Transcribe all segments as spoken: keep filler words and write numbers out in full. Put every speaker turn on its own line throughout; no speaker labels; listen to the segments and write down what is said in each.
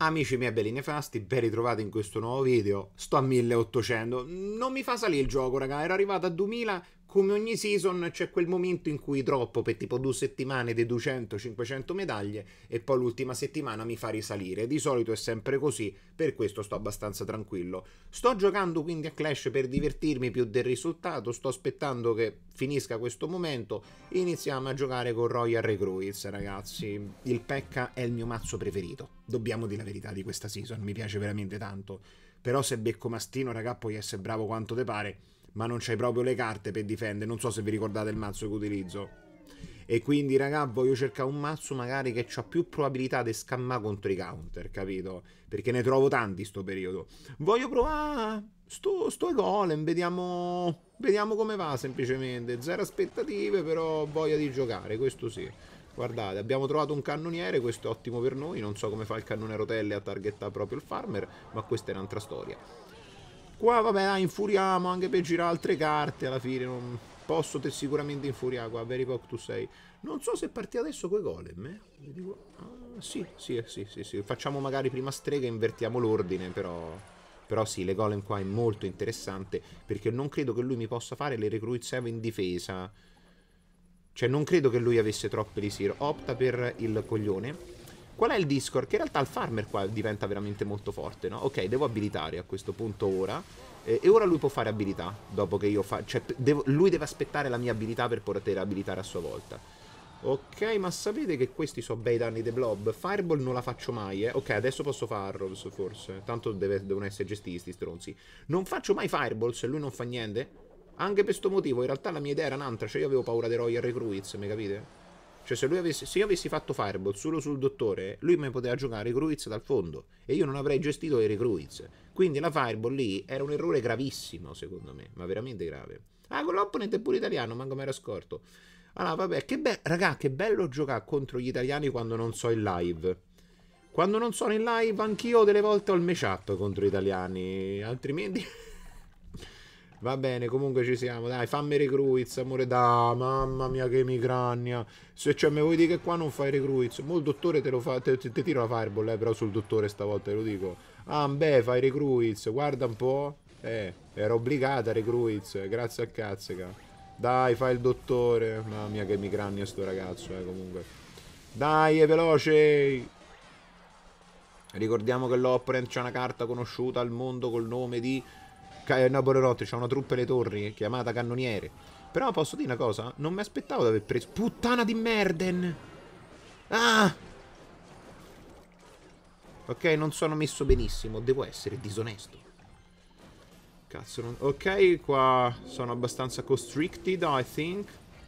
Amici miei belli nefasti, ben ritrovati in questo nuovo video. Sto a milleottocento. Non mi fa salire il gioco, raga. Ero arrivato a duemila. Come ogni season c'è quel momento in cui droppo per tipo due settimane di duecento cinquecento medaglie e poi l'ultima settimana mi fa risalire. Di solito è sempre così, per questo sto abbastanza tranquillo. Sto giocando quindi a Clash per divertirmi più del risultato. Sto aspettando che finisca questo momento. Iniziamo a giocare con Royal Recruits, ragazzi. Il P.E.K.K.A è il mio mazzo preferito. Dobbiamo dire la verità di questa season, mi piace veramente tanto. Però se becco Mastino, raga, puoi essere bravo quanto te pare, ma non c'hai proprio le carte per difendere. Non so se vi ricordate il mazzo che utilizzo. E quindi, raga, voglio cercare un mazzo magari che ha più probabilità di scammare contro i counter, capito? Perché ne trovo tanti sto periodo. Voglio provare sto, sto golem, vediamo, vediamo come va semplicemente. Zero aspettative, però voglia di giocare, questo sì. Guardate, abbiamo trovato un cannoniere, questo è ottimo per noi. Non so come fa il cannone a rotelle a targettare proprio il farmer, ma questa è un'altra storia. Qua vabbè, dai, infuriamo anche per girare altre carte. Alla fine non posso te sicuramente infuriare qua. Very poc tu sei. Non so se parti adesso coi golem, eh? Ah, sì, sì, sì, sì, sì. Facciamo magari prima strega e invertiamo l'ordine, però... Però sì, le golem qua è molto interessante, perché non credo che lui mi possa fare le recruit sette in difesa. Cioè non credo che lui avesse troppe elisir. Opta per il coglione. Qual è il Discord? Che in realtà il farmer qua diventa veramente molto forte, no? Ok, devo abilitare a questo punto ora. Eh, e ora lui può fare abilità. Dopo che io faccio... Cioè, devo... lui deve aspettare la mia abilità per poter abilitare a sua volta. Ok, ma sapete che questi sono bei danni dei blob? Fireball non la faccio mai, eh. Ok, adesso posso fare Arrows, forse. Tanto deve... devono essere gestiti sti stronzi. Non faccio mai Fireball se lui non fa niente. Anche per sto motivo, in realtà la mia idea era un'altra. Cioè io avevo paura dei Royal Recruits, mi capite? Cioè se lui avesse, se io avessi fatto Fireball solo sul dottore, lui mi poteva giocare Recruits dal fondo e io non avrei gestito i Recruits. Quindi la Fireball lì era un errore gravissimo, secondo me, ma veramente grave. Ah, con l'opponente è pure italiano, manco mi era scorto. Allora, vabbè, che bello, raga, che bello giocare contro gli italiani quando non so in live. Quando non sono in live, anch'io delle volte ho il matchup contro gli italiani, altrimenti... Va bene, comunque ci siamo. Dai, fammi recruits, amore da. Mamma mia, che migrania. Se cioè, mi vuoi dire che qua non fai recruits? Mo' il dottore te lo fa. Te, te, te tiro la fireball, eh, però sul dottore stavolta te lo dico. Ah, beh, fai recruits. Guarda un po'. Eh, era obbligata recruits. Grazie a cazzica. Dai, fai il dottore. Mamma mia, che migrania sto ragazzo, eh, comunque. Dai, è veloce. Ricordiamo che l'opponent c'ha una carta conosciuta al mondo col nome di... Naborerot, c'ha una truppa alle torri chiamata cannoniere. Però posso dire una cosa? Non mi aspettavo di aver preso... Puttana di merden! Ah! Ok, non sono messo benissimo. Devo essere disonesto. Cazzo, non... Ok, qua sono abbastanza constricted, I think.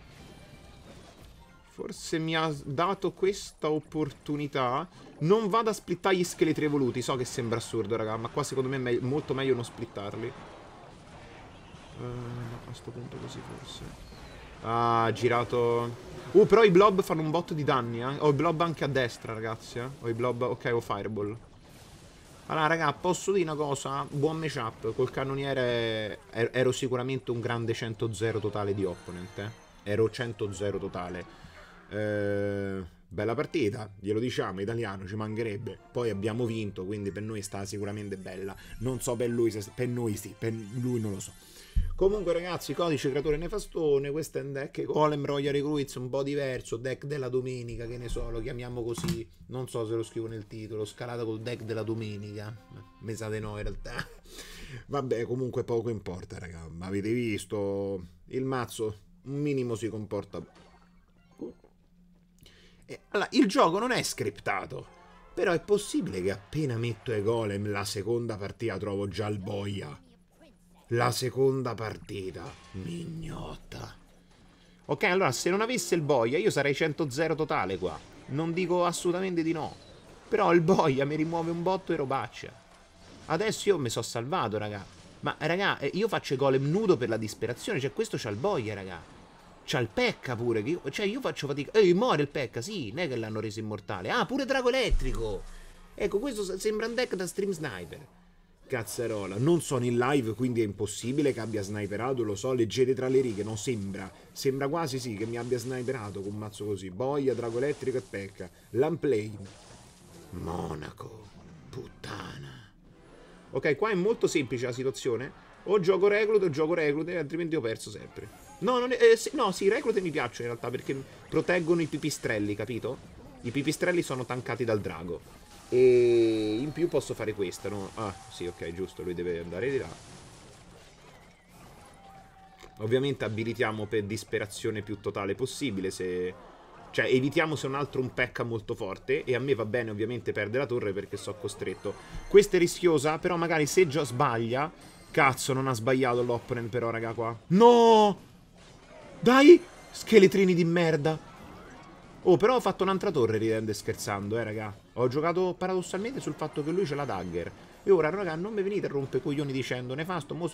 Forse mi ha dato questa opportunità. Non vado a splittare gli scheletri evoluti. So che sembra assurdo, raga, ma qua secondo me è me molto meglio non splittarli. Uh, no, a sto punto così forse. Ah, girato. Uh, però i blob fanno un botto di danni, eh. Ho i blob anche a destra, ragazzi, eh. Ho i blob... Ok, ho fireball. Allora, raga, posso dire una cosa? Buon matchup. Col cannoniere ero sicuramente un grande cento zero totale di opponent, eh. Ero cento zero totale. Eh, bella partita, glielo diciamo, italiano, ci mancherebbe. Poi abbiamo vinto, quindi per noi sta sicuramente bella. Non so per lui, se, per noi sì, per lui non lo so. Comunque ragazzi, codice creatore nefastone, questo è un deck Golem Royal Recruits un po' diverso, deck della domenica, che ne so, lo chiamiamo così, non so se lo scrivo nel titolo, scalata col deck della domenica, mi sa di no in realtà. Vabbè, comunque poco importa, raga, ma avete visto, il mazzo un minimo si comporta. E, allora, il gioco non è scriptato, però è possibile che appena metto i golem la seconda partita trovo già il boia. La seconda partita, mignotta. Ok, allora se non avesse il boia io sarei cento zero totale qua. Non dico assolutamente di no. Però il boia mi rimuove un botto e robaccia. Adesso io mi sono salvato, raga. Ma raga, io faccio i golem nudo per la disperazione. Cioè questo c'ha il boia, raga. C'ha il P.E.K.K.A pure. Che io, cioè io faccio fatica. Ehi, muore il P.E.K.K.A, sì. Non è che l'hanno reso immortale. Ah, pure drago elettrico. Ecco, questo sembra un deck da stream sniper. Cazzarola, non sono in live, quindi è impossibile che abbia sniperato, lo so, leggete tra le righe, non sembra. Sembra quasi sì che mi abbia sniperato con un mazzo così. Boia, drago elettrico e P.E.K.K.A. Lamplane. Monaco. Ok, qua è molto semplice la situazione. O gioco reclute o gioco reclute, altrimenti ho perso sempre. No, non è, eh, sì, no, sì, reclute mi piacciono in realtà perché proteggono i pipistrelli, capito? I pipistrelli sono tankati dal drago. E in più posso fare questa, no? Ah, sì, ok, giusto, lui deve andare di là. Ovviamente abilitiamo per disperazione più totale possibile, se... Cioè, evitiamo se un altro un pecca molto forte. E a me va bene ovviamente perdere la torre perché sono costretto. Questa è rischiosa, però magari se già sbaglia... Cazzo, non ha sbagliato l'opponent però, raga, qua. No! Dai! Scheletrini di merda. Oh, però ho fatto un'altra torre ridendo e scherzando, eh, raga. Ho giocato paradossalmente sul fatto che lui c'ha la dagger. E ora, raga, non mi venite a rompere i coglioni dicendo nefasto, mo...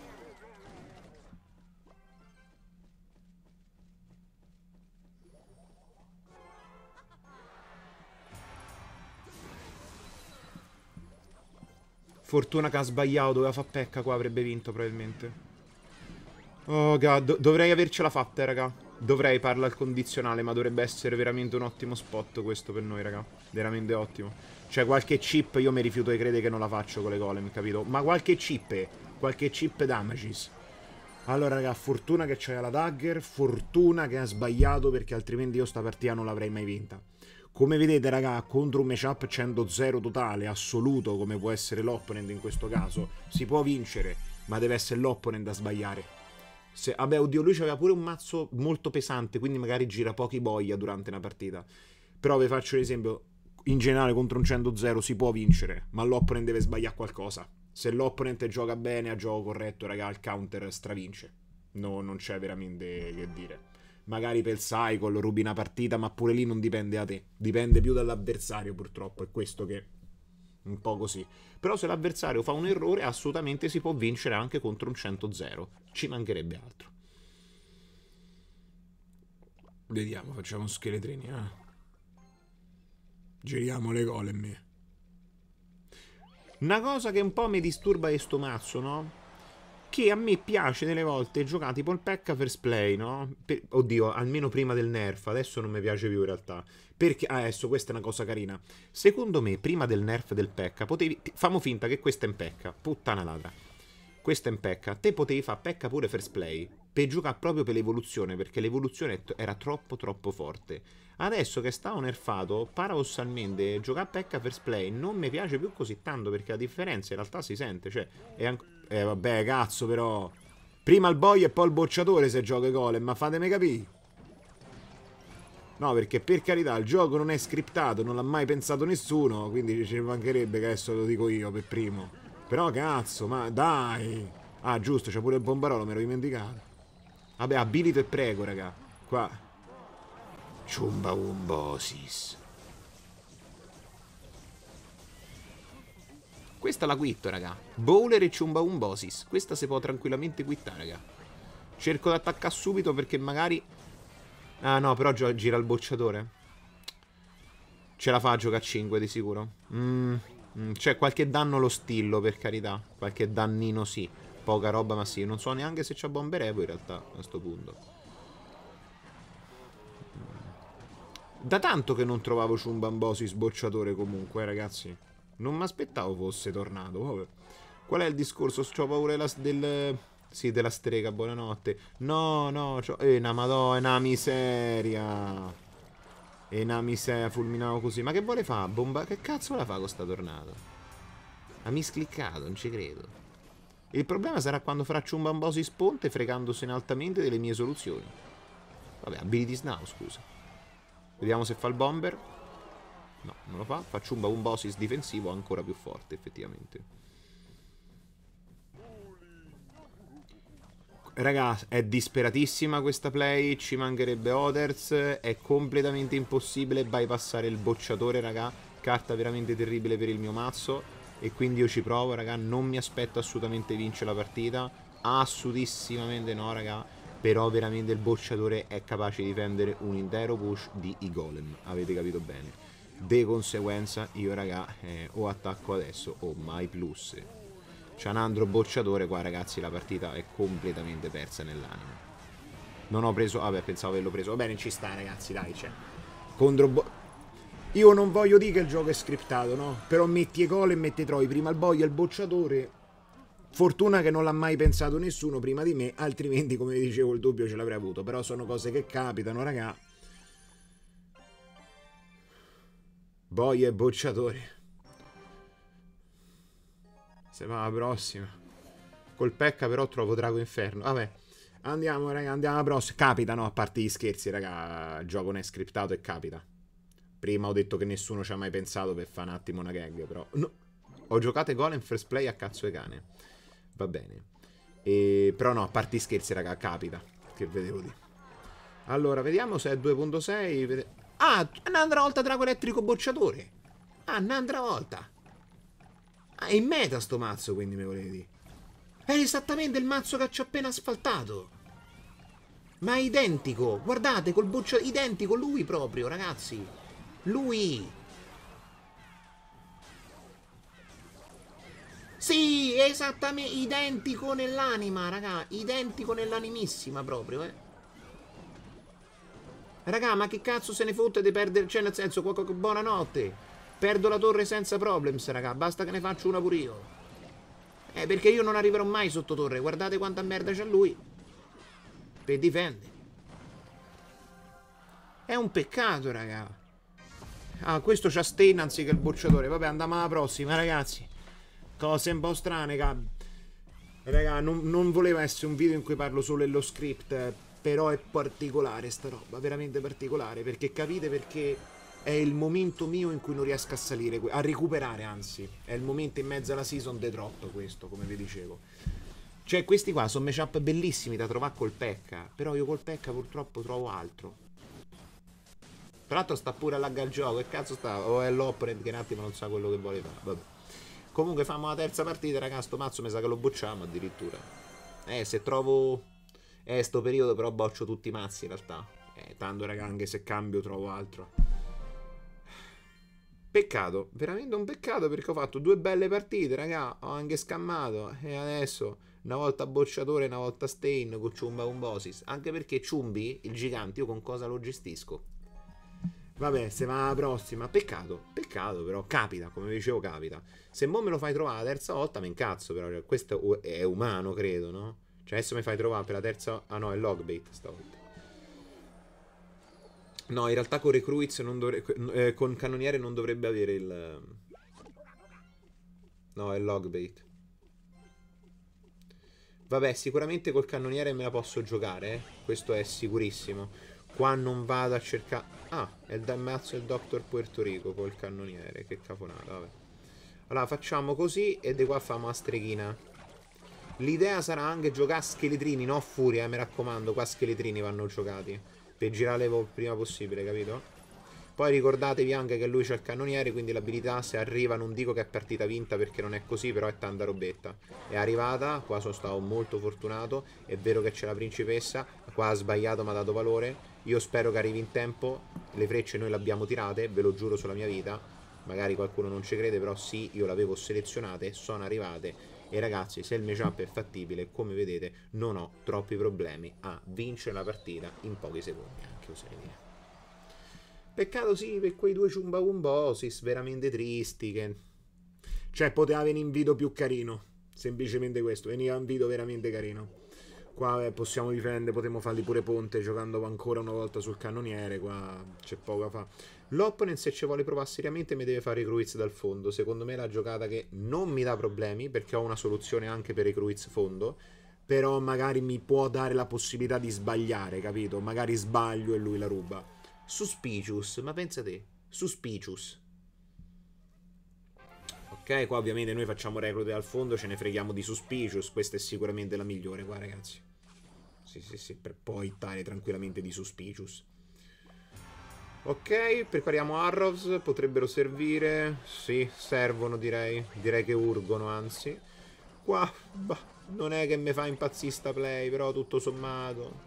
Fortuna che ha sbagliato, doveva fare pecca qua, avrebbe vinto probabilmente. Oh god, Do dovrei avercela fatta, eh, raga. Dovrei, parla al condizionale, ma dovrebbe essere veramente un ottimo spot questo per noi, raga. Veramente ottimo. Cioè, qualche chip io mi rifiuto di credere che non la faccio con le golem, capito? Ma qualche chip, qualche chip damages. Allora, raga, fortuna che c'è la dagger, fortuna che ha sbagliato perché altrimenti io sta partita non l'avrei mai vinta. Come vedete, raga, contro un matchup cento zero totale, assoluto, come può essere l'opponent in questo caso, si può vincere, ma deve essere l'opponent a sbagliare. Se, vabbè, oddio, lui aveva pure un mazzo molto pesante, quindi magari gira pochi boia durante una partita. Però vi faccio un esempio, in generale contro un cento zero si può vincere, ma l'opponent deve sbagliare qualcosa. Se l'opponent gioca bene, a gioco corretto, raga, il counter stravince. No, non c'è veramente che dire. Magari per il cycle rubi una partita, ma pure lì non dipende da te. Dipende più dall'avversario, purtroppo. È questo che... un po' così. Però se l'avversario fa un errore, assolutamente si può vincere anche contro un cento zero. Ci mancherebbe altro. Vediamo, facciamo scheletrini, eh. Giriamo le golem. Una cosa che un po' mi disturba è sto mazzo, no? Che a me piace delle volte giocare tipo il P E K K A First Play, no? Per, oddio, almeno prima del nerf, adesso non mi piace più in realtà. Perché, ah, adesso questa è una cosa carina. Secondo me, prima del nerf del P E K K A, potevi... Famo finta che questa è in P E K K A, puttana ladra. Questa è in P E K K A, te potevi fare P E K K A pure First Play, per giocare proprio per l'evoluzione, perché l'evoluzione era troppo troppo forte. Adesso che sta nerfato, paradossalmente, giocare a P E K K A First Play non mi piace più così tanto, perché la differenza in realtà si sente, cioè, è ancora... Eh vabbè, cazzo però. Prima il boy e poi il bocciatore se gioca i golem, ma fatemi capire. No, perché per carità il gioco non è scriptato, non l'ha mai pensato nessuno, quindi ci mancherebbe che adesso lo dico io per primo. Però cazzo, ma dai. Ah, giusto, c'è pure il bombarolo, me l'ho dimenticato. Vabbè, abilito e prego, raga. Qua. Ciumba umbosis. Questa la quitto, raga. Bowler e Ciumba Umbosis. Questa si può tranquillamente quittare, raga. Cerco di attaccare subito perché magari... Ah no, però gira il bocciatore. Ce la fa a giocare a cinque di sicuro. Mm, mm, c'è qualche danno allo stillo, per carità. Qualche dannino sì. Poca roba, ma sì. Non so neanche se c'ha Bomber Evo in realtà, a questo punto. Da tanto che non trovavo Ciumba Umbosis bocciatore comunque, eh, ragazzi. Non mi aspettavo fosse tornato. Vabbè. Qual è il discorso? C'ho paura della, del... Sì, della strega, buonanotte. No, no, c'ho... Eh, una madò, è una miseria. È una miseria, fulminavo così. Ma che vuole fare? Bomba... Che cazzo vuole fare con sta tornata? Ha miscliccato, non ci credo. Il problema sarà quando farà Ciumba Umbosis ponte fregandosene altamente delle mie soluzioni. Vabbè, abilities now, scusa. Vediamo se fa il bomber. No, non lo fa. Faccio un Umbosis difensivo ancora più forte, effettivamente. Raga, è disperatissima questa play. Ci mancherebbe Others. È completamente impossibile bypassare il bocciatore, raga. Carta veramente terribile per il mio mazzo. E quindi io ci provo, raga. Non mi aspetto assolutamente vincere la partita. Assolutissimamente no, raga. Però veramente il bocciatore è capace di difendere un intero push di i golem. Avete capito bene. De conseguenza io, raga, eh, o attacco adesso o mai plus. C'è un andro bocciatore qua, ragazzi. La partita è completamente persa nell'anima. Non ho preso... Vabbè, pensavo averlo preso. Va bene, ci sta, ragazzi, dai, c'è. Contro... Io non voglio dire che il gioco è scriptato, no? Però metti i gol e metti i troi. Prima il boia e il bocciatore. Fortuna che non l'ha mai pensato nessuno prima di me, altrimenti, come dicevo, il dubbio ce l'avrei avuto. Però sono cose che capitano, raga. Boia e bocciatore. Se va la prossima. Col Pecca però trovo Drago Inferno. Vabbè. Andiamo, raga, andiamo alla prossima. Capita, no? A parte gli scherzi, raga. Il gioco non è scriptato e capita. Prima ho detto che nessuno ci ha mai pensato per fare un attimo una gag, però... No. Ho giocato Golem first play a cazzo e cane. Va bene. E... Però no, a parte gli scherzi, raga, capita. Che vedevo di. Allora, vediamo se è due punto sei. Vede... Ah, un'altra volta Drago Elettrico Bocciatore. Ah, un'altra volta. Ah, è in meta sto mazzo, quindi mi volevi dire. È esattamente il mazzo che ci ho appena asfaltato. Ma è identico. Guardate, col bocciatore. Identico, lui proprio, ragazzi. Lui. Sì, esattamente identico nell'anima, raga. Identico nell'animissima proprio, eh. Raga, ma che cazzo se ne fotte di perdere... Cioè, nel senso, buonanotte. Perdo la torre senza problems, raga. Basta che ne faccio una pure io. Eh, perché io non arriverò mai sotto torre. Guardate quanta merda c'ha lui. Per difendere. È un peccato, raga. Ah, questo c'ha Stain anziché il bocciatore. Vabbè, andiamo alla prossima, ragazzi. Cose un po' strane, cab. Raga, non, non voleva essere un video in cui parlo solo dello script, però è particolare sta roba, veramente particolare, perché capite perché è il momento mio in cui non riesco a salire, a recuperare, anzi. È il momento in mezzo alla season de drop questo, come vi dicevo. Cioè, questi qua sono matchup bellissimi da trovare col Pekka, però io col Pekka purtroppo trovo altro. Tra l'altro sta pure a lagga il gioco, che cazzo sta? O è l'opponent che un attimo non sa quello che vuole fare, vabbè. Comunque famo la terza partita, ragazzi, sto mazzo mi sa che lo bocciamo addirittura. Eh, se trovo... Eh, sto periodo però boccio tutti i mazzi in realtà. Eh, tanto raga, anche se cambio trovo altro. Peccato, veramente un peccato perché ho fatto due belle partite, raga. Ho anche scammato. E adesso una volta bocciatore, una volta Stain con Ciumba Umbosis. Anche perché Ciumbi, il gigante, io con cosa lo gestisco? Vabbè, se va alla prossima. Peccato, peccato però, capita, come vi dicevo capita. Se mo me lo fai trovare la terza volta, me incazzo però, cioè, questo è umano, credo, no? Cioè adesso mi fai trovare per la terza... Ah no, è Logbait stavolta. No, in realtà con Recruits non dovrebbe... Eh, con Cannoniere non dovrebbe avere il... No, è Logbait. Vabbè, sicuramente col Cannoniere me la posso giocare, eh. Questo è sicurissimo. Qua non vado a cercare... Ah, è il mazzo del Doctor Puerto Rico col Cannoniere. Che cafonata, vabbè. Allora, facciamo così e di qua famo la streghina. L'idea sarà anche giocare scheletrini, no furia, eh, mi raccomando. Qua scheletrini vanno giocati per girare il prima possibile, capito? Poi ricordatevi anche che lui c'ha il cannoniere, quindi l'abilità se arriva, non dico che è partita vinta perché non è così, però è tanta robetta. È arrivata, qua sono stato molto fortunato, è vero che c'è la principessa, qua ha sbagliato, mi ha dato valore. Io spero che arrivi in tempo, le frecce noi le abbiamo tirate, ve lo giuro sulla mia vita. Magari qualcuno non ci crede, però sì, io le avevo selezionate, sono arrivate. E ragazzi, se il matchup è fattibile, come vedete, non ho troppi problemi a vincere la partita in pochi secondi, anche oserei dire. Peccato sì per quei due Ciumbawumbosis veramente tristi che... Cioè poteva venire un video più carino. Semplicemente questo, veniva un video veramente carino. Qua eh, possiamo difendere, potremmo farli pure ponte giocando ancora una volta sul cannoniere. Qua c'è poco da fare. L'opponent se ci vuole provare seriamente mi deve fare i Cruiz dal fondo. Secondo me è la giocata che non mi dà problemi, perché ho una soluzione anche per i Cruiz fondo. Però magari mi può dare la possibilità di sbagliare, capito? Magari sbaglio e lui la ruba. Suspicious, ma pensa te, Suspicious. Ok, qua ovviamente noi facciamo reclute al fondo, ce ne freghiamo di Suspicious, questa è sicuramente la migliore qua ragazzi. Sì sì sì, per poi ittare tranquillamente di Suspicious. Ok, prepariamo Arrows, potrebbero servire, sì, servono direi, direi che urgono anzi. Qua, bah, non è che mi fa impazzire sta play, però tutto sommato...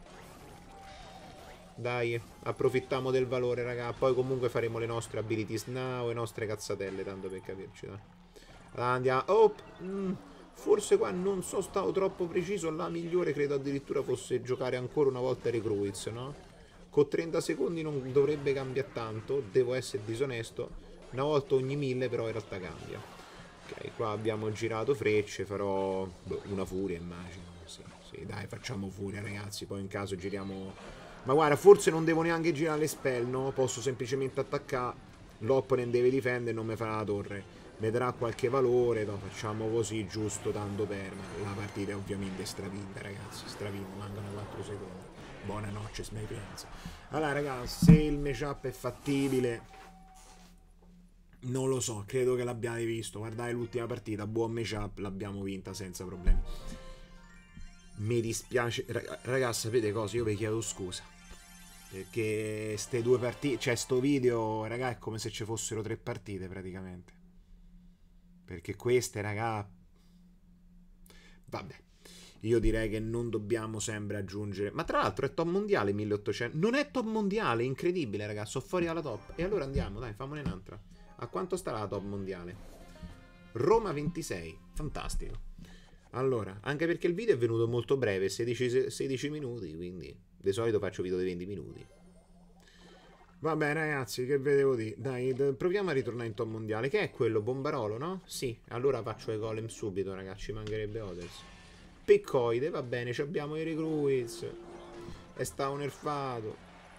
Dai, approfittiamo del valore, raga. Poi comunque faremo le nostre abilities now, le nostre cazzatelle, tanto per capirci, dai. Allora, andiamo. Oh, mm, forse qua non sono stato troppo preciso. La migliore credo addirittura fosse giocare ancora una volta Recruits, no? Con trenta secondi non dovrebbe cambiare tanto, devo essere disonesto. Una volta ogni mille però in realtà cambia. Ok, qua abbiamo girato frecce, farò boh, una furia immagino. Sì, sì, dai, facciamo furia ragazzi, poi in caso giriamo... Ma guarda, forse non devo neanche girare le spell, no? Posso semplicemente attaccare, l'opponent deve difendere e non mi farà la torre. Mi darà qualche valore, no? Facciamo così, giusto, tanto per... Ma la partita è ovviamente stravinta, ragazzi, stravinta, mancano quattro secondi. Buonanotte, Smaypenza. Allora, ragazzi, se il matchup è fattibile... Non lo so, credo che l'abbiate visto. Guardate l'ultima partita, buon matchup, l'abbiamo vinta senza problemi. Mi dispiace, ragazzi, sapete cosa? Io vi chiedo scusa. Perché ste due partite, cioè sto video, raga, è come se ci fossero tre partite praticamente. Perché queste, raga... Vabbè. Io direi che non dobbiamo sempre aggiungere... Ma tra l'altro è top mondiale milleottocento. Non è top mondiale, incredibile, ragazzi. Sono fuori dalla top. E allora andiamo, dai, fammone un'altra. A quanto sta la top mondiale? Roma ventisei. Fantastico. Allora, anche perché il video è venuto molto breve, sedici, sedici minuti, quindi di solito faccio video di venti minuti. Vabbè ragazzi, che vedevo di... Dai, proviamo a ritornare in top mondiale. Che è quello? Bombarolo, no? Sì, allora faccio i golem subito, ragazzi, ci mancherebbe Others. Piccoide, va bene, abbiamo i recruits. E sta un nerfato.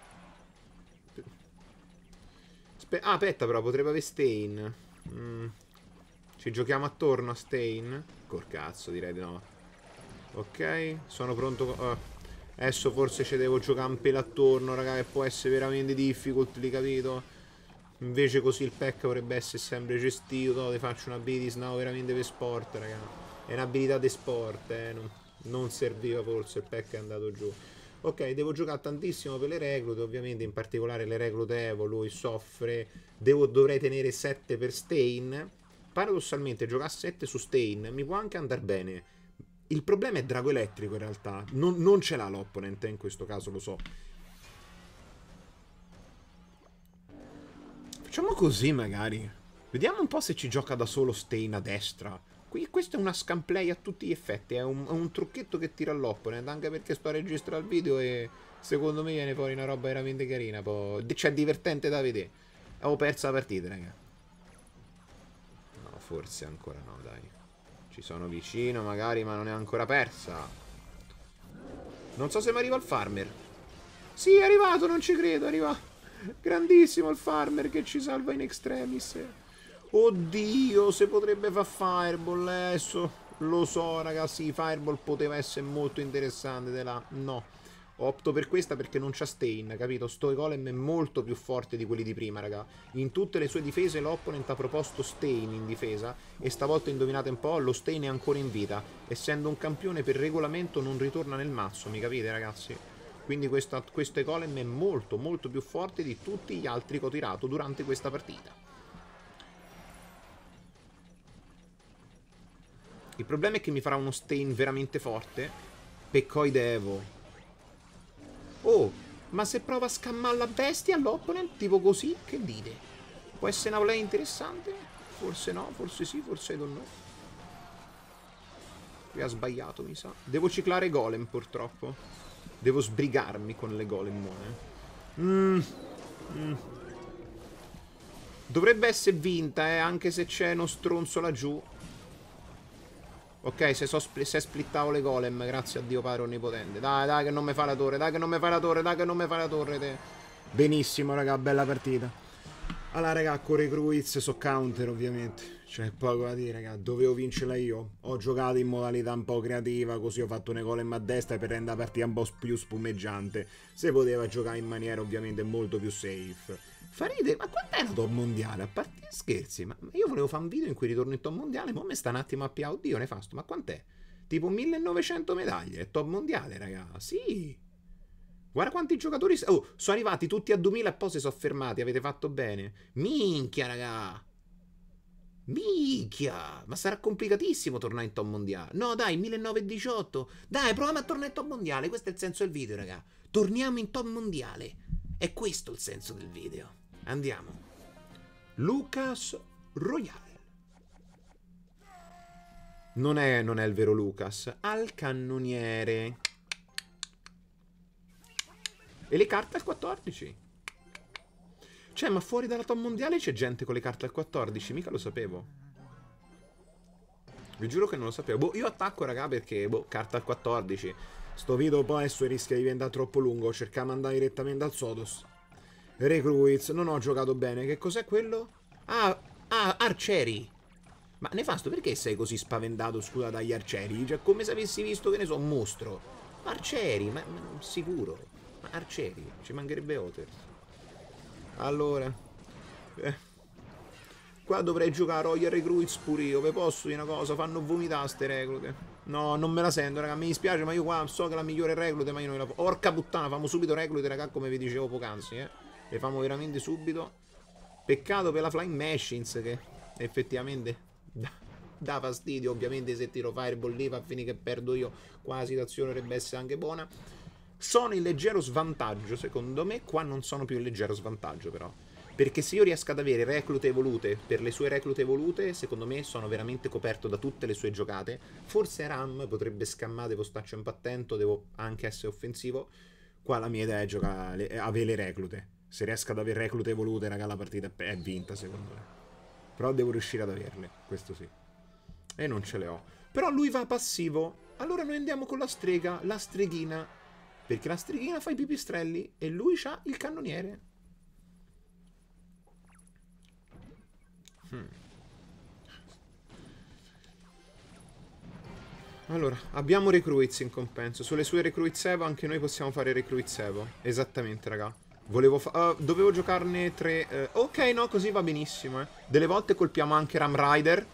Spe ah, aspetta però, potrebbe avere Stain. Mm. Ci giochiamo attorno a Stain? Col cazzo, direi di no. Ok, sono pronto... Uh, adesso forse ci devo giocare un pelo attorno, raga, che può essere veramente difficult, lì, capito? Invece così il pack dovrebbe essere sempre gestito. No, ti faccio una ability now veramente per sport, raga. È un'abilità di sport, eh. Non, non serviva forse, il pack è andato giù. Ok, devo giocare tantissimo per le reclute, ovviamente in particolare le reclute Evo, lui soffre. Devo, dovrei tenere sette per Stain. Paradossalmente giocare a sette su Stain mi può anche andare bene. Il problema è Drago Elettrico in realtà. Non, non ce l'ha l'opponent in questo caso, lo so. Facciamo così magari. Vediamo un po' se ci gioca da solo Stain a destra. Qui, questo è una scamplay a tutti gli effetti. È un, è un trucchetto che tira l'opponent. Anche perché sto a registrare il video e secondo me viene fuori una roba veramente carina. Poi... Cioè divertente da vedere. Avevo perso la partita, raga. No, forse ancora no, dai. Ci sono vicino magari, ma non è ancora persa. Non so se mi arriva il farmer. Sì, è arrivato, non ci credo, è arrivato. Grandissimo il farmer che ci salva in extremis. Oddio, se potrebbe fare fireball adesso. Lo so, ragazzi, fireball poteva essere molto interessante. Della... No. Opto per questa perché non c'ha Stain, capito? Sto golem è molto più forte di quelli di prima, raga. In tutte le sue difese l'opponent ha proposto Stain in difesa e stavolta, indovinate un po', lo Stain è ancora in vita. Essendo un campione per regolamento non ritorna nel mazzo, mi capite, ragazzi? Quindi questa, questo golem è molto molto più forte di tutti gli altri che ho tirato durante questa partita. Il problema è che mi farà uno Stain veramente forte. Peccoide Evo. Oh, ma se prova a scammare la bestia all'opponent, tipo così, che dite? Può essere una play interessante? Forse no, forse sì, forse non no. Qui ha sbagliato, mi sa. Devo ciclare golem, purtroppo. Devo sbrigarmi con le golemone. Mm. Mm. Dovrebbe essere vinta, eh, anche se c'è uno stronzo laggiù. Ok, se, so spl se splittavo le golem, grazie a Dio Padre Onnipotente. Dai, dai che non mi fa la torre, dai che non mi fa la torre, dai che non mi fa la torre te. Benissimo, raga, bella partita. Allora, raga, con Recruits so counter, ovviamente. Cioè, poco da dire, raga, dovevo vincerla io. Ho giocato in modalità un po' creativa, così ho fatto una golem a destra per rendere la partita un po' più spumeggiante. Se poteva giocare in maniera ovviamente molto più safe. Faride, ma quant'è la top mondiale? A parte scherzi, ma io volevo fare un video in cui ritorno in top mondiale, ma mi sta un attimo a pia, oddio, nefasto, ma quant'è? Tipo millenovecento medaglie, è top mondiale, raga, sì. Guarda quanti giocatori... Oh, sono arrivati tutti a duemila e poi si sono fermati, avete fatto bene. Minchia, raga. Minchia, ma sarà complicatissimo tornare in top mondiale. No, dai, millenovecentodiciotto. Dai, proviamo a tornare in top mondiale, questo è il senso del video, raga. Torniamo in top mondiale. È questo il senso del video. Andiamo. Lucas Royale. Non è, non è il vero Lucas. Al cannoniere. E le carte al quattordici. Cioè, ma fuori dalla top mondiale c'è gente con le carte al quattordici? Mica lo sapevo. Vi giuro che non lo sapevo. Boh, io attacco, raga, perché, boh, carta al quattordici. Sto video poi adesso rischia di diventare troppo lungo. Cerchiamo di andare direttamente al Sodos. Recruits, non ho giocato bene. Che cos'è quello? Ah, ah, arcieri. Ma Nefasto, perché sei così spaventato, scusa, dagli arcieri? Cioè, come se avessi visto, che ne so, un mostro. Arcieri, ma, ma sicuro. Ma arcieri, ci mancherebbe Others. Allora, eh, qua dovrei giocare Royal Recruits pure io. Vi posso dire una cosa? Fanno vomitare ste reclute. No, non me la sento, raga. Mi dispiace, ma io qua so che è la migliore reclute, ma io non la faccio. Porca puttana, famo subito reclute, raga, come vi dicevo poc'anzi, eh. Le famo veramente subito. Peccato per la Flying Machines, che effettivamente dà, dà fastidio. Ovviamente se tiro Fireball lì fa finire che perdo io. Qua la situazione dovrebbe essere anche buona. Sono in leggero svantaggio, secondo me. Qua non sono più in leggero svantaggio, però. Perché se io riesco ad avere reclute evolute per le sue reclute evolute, secondo me sono veramente coperto da tutte le sue giocate. Forse Ram potrebbe scammare, devo starci un po' attento, devo anche essere offensivo. Qua la mia idea è giocare, è avere le reclute. Se riesco ad avere reclute evolute, raga, la partita è vinta, secondo me. Però devo riuscire ad averle, questo sì. E non ce le ho. Però lui va passivo. Allora noi andiamo con la strega, la streghina. Perché la streghina fa i pipistrelli e lui c'ha il cannoniere. Hmm. Allora, abbiamo Recruits in compenso. Sulle sue Recruits Evo anche noi possiamo fare Recruits Evo. Esattamente, raga. Volevo fa uh, dovevo giocarne tre. Uh, ok, no, così va benissimo, eh. Delle volte colpiamo anche Ram Rider.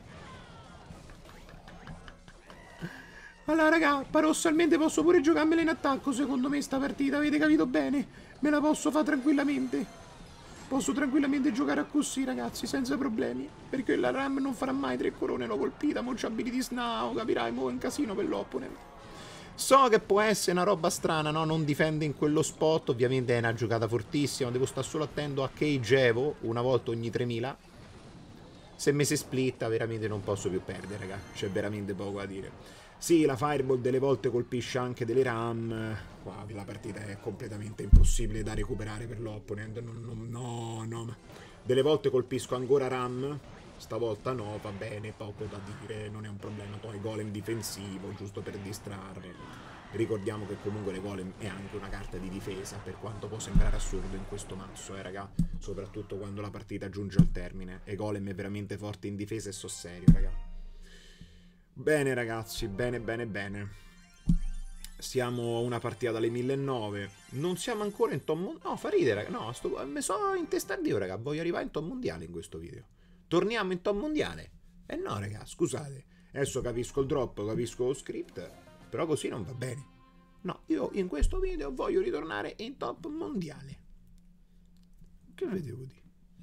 Allora, raga, paradossalmente posso pure giocarmela in attacco, secondo me, sta partita, avete capito bene? Me la posso fare tranquillamente. Posso tranquillamente giocare a così, ragazzi, senza problemi. Perché la Ram non farà mai tre corone, l'ho colpita, mo c'ha ability snow, capirai, mo è un casino per l'opponent. So che può essere una roba strana, no? Non difende in quello spot, ovviamente è una giocata fortissima, devo stare solo attento a Cage Evo, una volta ogni tremila. Se mi si splitta, veramente non posso più perdere, raga, c'è veramente poco da dire. Sì, la Fireball delle volte colpisce anche delle Ram. Qua la partita è completamente impossibile da recuperare per l'opponent. No, no, no, no. Delle volte colpisco ancora Ram. Stavolta no, va bene, poco da dire, non è un problema. Poi golem difensivo, giusto per distrarre. Ricordiamo che comunque le golem è anche una carta di difesa, per quanto può sembrare assurdo in questo mazzo, eh raga. Soprattutto quando la partita giunge al termine. E golem è veramente forte in difesa e so serio, raga. Bene ragazzi, bene bene bene. Siamo a una partita dalle millenovecento. Non siamo ancora in top mondiale. No, fa ridere, raga. No, sto... mi sono intestato io, raga. Voglio arrivare in top mondiale in questo video. Torniamo in top mondiale. Eh no, raga, scusate. Adesso capisco il drop, capisco lo script. Però così non va bene. No, io in questo video voglio ritornare in top mondiale. Che vedevo di?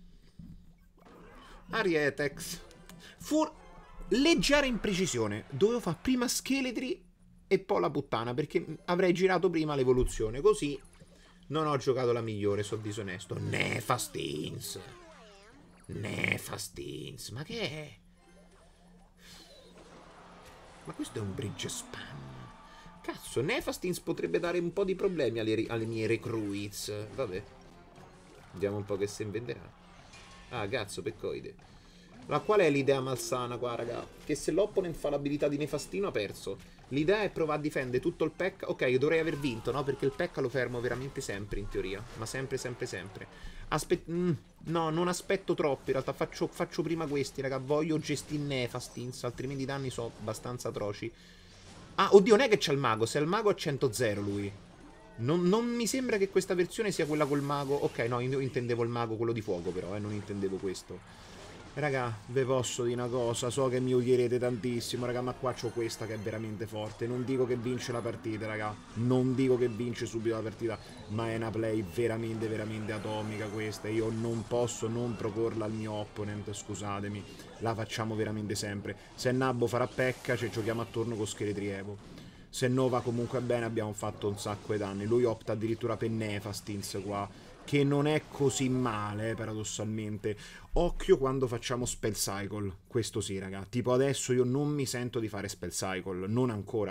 Arietex. Fur... leggera imprecisione. Dovevo fare prima scheletri e poi la puttana, perché avrei girato prima l'evoluzione. Così non ho giocato la migliore, sono disonesto. Nefastins. Nefastins. Ma che è? Ma questo è un bridge spam. Cazzo, Nefastins potrebbe dare un po' di problemi alle, alle mie recruits. Vabbè. Vediamo un po' che si inventerà. Ah, cazzo, peccoide. Ma qual è l'idea malsana qua, raga? Che se l'opponent fa l'abilità di Nefastino ha perso. L'idea è provare a difendere tutto il P E K. Ok, io dovrei aver vinto, no? Perché il P E K lo fermo veramente sempre, in teoria. Ma sempre, sempre, sempre. Aspet mm, no, non aspetto troppo. In realtà faccio, faccio prima questi, raga. Voglio gestire Nefastins, altrimenti i danni sono abbastanza atroci. Ah, oddio, non è che c'ha il mago. Se ha il mago è cento zero lui. Non, non mi sembra che questa versione sia quella col mago. Ok, no, io intendevo il mago, quello di fuoco, però, eh. Non intendevo questo. Raga, ve posso dire una cosa, so che mi odierete tantissimo, raga, ma qua c'ho questa che è veramente forte. Non dico che vince la partita, raga, non dico che vince subito la partita, ma è una play veramente, veramente atomica questa. Io non posso non proporla al mio opponent, scusatemi, la facciamo veramente sempre. Se Nabbo farà pecca, ci giochiamo attorno con Scheletri Evo. Se no va comunque bene, abbiamo fatto un sacco di danni. Lui opta addirittura per Nefastins qua, che non è così male, paradossalmente. Occhio quando facciamo spell cycle, questo sì, raga. Tipo adesso io non mi sento di fare spell cycle, non ancora.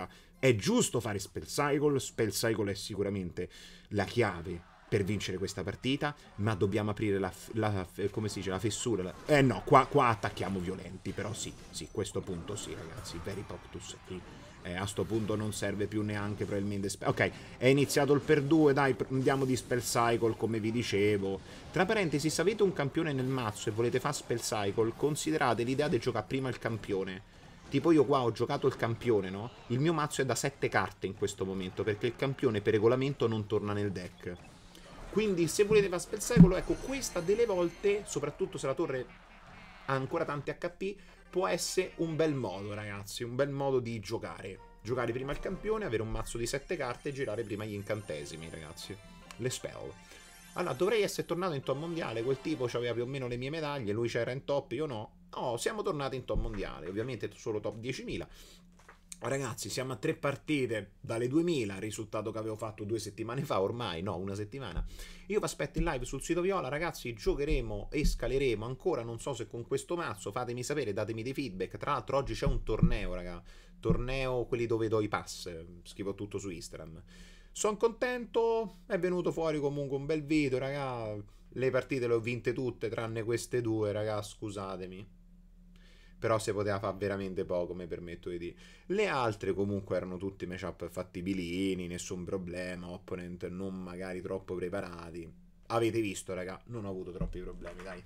È giusto fare spell cycle, spell cycle è sicuramente la chiave per vincere questa partita, ma dobbiamo aprire la, la come si dice, la fessura. La... Eh no, qua, qua attacchiamo violenti, però sì, sì, questo punto sì, ragazzi, very Poctus qui. Eh, a sto punto non serve più neanche probabilmente... Ok, è iniziato il per due, dai, andiamo di spell cycle, come vi dicevo. Tra parentesi, se avete un campione nel mazzo e volete fare spell cycle, considerate l'idea di giocare prima il campione. Tipo io qua ho giocato il campione, no? Il mio mazzo è da sette carte in questo momento, perché il campione per regolamento non torna nel deck. Quindi se volete fare spell cycle, ecco, questa delle volte, soprattutto se la torre ha ancora tanti H P, può essere un bel modo, ragazzi, un bel modo di giocare. Giocare prima il campione, avere un mazzo di sette carte e girare prima gli incantesimi, ragazzi. Le spell. Allora, dovrei essere tornato in top mondiale, quel tipo aveva più o meno le mie medaglie, lui c'era in top, io no. No, siamo tornati in top mondiale, ovviamente solo top diecimila. Ragazzi, siamo a tre partite dalle duemila, risultato che avevo fatto due settimane fa, ormai, no, una settimana. Io vi aspetto in live sul sito Viola, ragazzi, giocheremo e scaleremo ancora, non so se con questo mazzo, fatemi sapere, datemi dei feedback. Tra l'altro oggi c'è un torneo, raga, torneo quelli dove do i pass, scrivo tutto su Instagram. Sono contento, è venuto fuori comunque un bel video, raga, le partite le ho vinte tutte, tranne queste due, raga, scusatemi. Però si poteva fare veramente poco, mi permetto di dire. Le altre comunque erano tutti matchup fattibilini, nessun problema, opponent non magari troppo preparati. Avete visto, raga, non ho avuto troppi problemi, dai.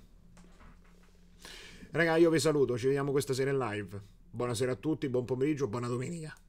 Raga, io vi saluto, ci vediamo questa sera in live. Buonasera a tutti, buon pomeriggio, buona domenica.